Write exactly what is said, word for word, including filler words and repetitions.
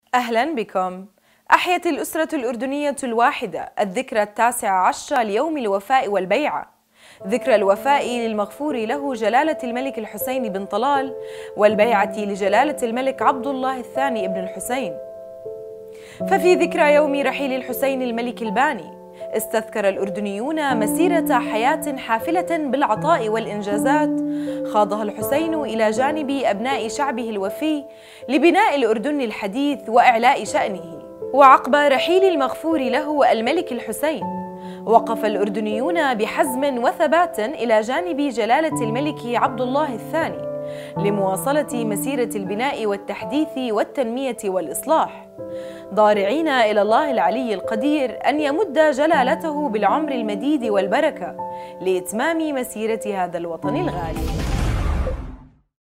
أهلا بكم. أحيت الأسرة الأردنية الواحدة الذكرى التاسعة عشر ليوم الوفاء والبيعة، ذكرى الوفاء للمغفور له جلالة الملك الحسين بن طلال، والبيعة لجلالة الملك عبد الله الثاني ابن الحسين. ففي ذكرى يوم رحيل الحسين الملك الباني استذكر الأردنيون مسيرة حياة حافلة بالعطاء والإنجازات خاضها الحسين إلى جانب أبناء شعبه الوفي لبناء الأردن الحديث وإعلاء شأنه. وعقب رحيل المغفور له الملك الحسين وقف الأردنيون بحزم وثبات إلى جانب جلالة الملك عبد الله الثاني لمواصلة مسيرة البناء والتحديث والتنمية والإصلاح، ضارعين إلى الله العلي القدير أن يمد جلالته بالعمر المديد والبركة لإتمام مسيرة هذا الوطن الغالي.